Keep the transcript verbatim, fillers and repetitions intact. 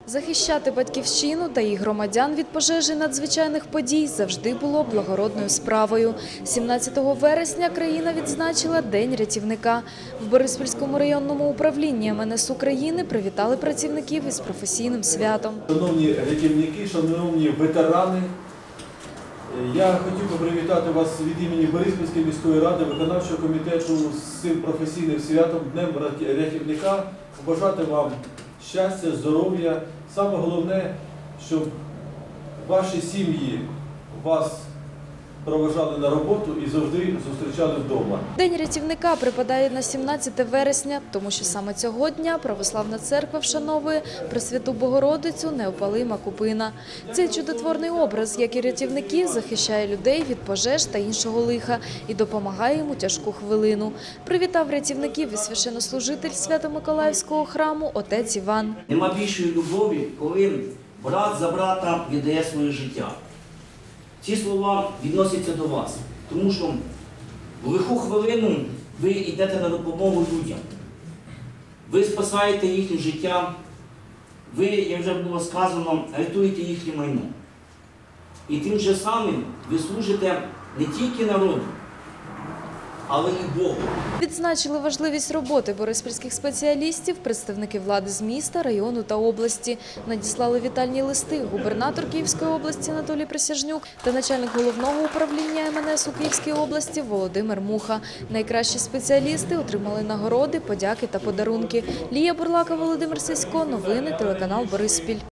Захищати батьківщину та її громадян від пожежі надзвичайних подій завжди було благородною справою. сімнадцятого вересня країна відзначила День рятівника. В Бориспільському районному управлінні ем ен ес України привітали працівників із професійним святом. Шановні рятівники, шановні ветерани, я хотів би привітати вас від імені Бориспільської міської ради, виконавчого комітету з цим професійним святом, Днем рятівника, побажати вам щастя, здоров'я. Саме головне, щоб ваші сім'ї вас проважали на роботу і завжди зустрічали вдома. День рятівника припадає на сімнадцяте вересня, тому що саме цього дня Православна церква вшановує Пресвяту Богородицю Неопалима Купина. Цей чудотворний образ, як і рятівники, захищає людей від пожеж та іншого лиха і допомагає їм у тяжку хвилину. Привітав рятівників і священнослужитель Свято-Миколаївського храму отець Іван. Нема більшої любові, коли брат за брата віддає своє життя. Ці слова відносяться до вас, тому що в лиху хвилину ви йдете на допомогу людям. Ви спасаєте їхнє життя, ви, як вже було сказано, рятуєте їхнє майно. І тим же самим ви служите не тільки народу, але і Богу. Відзначили важливість роботи бориспільських спеціалістів, представники влади з міста, району та області. Надіслали вітальні листи губернатор Київської області Анатолій Присяжнюк та начальник головного управління ем ен ес у Київській області Володимир Муха. Найкращі спеціалісти отримали нагороди, подяки та подарунки. Лія Бурлака, Володимир Сисько. Новини, телеканал Бориспіль.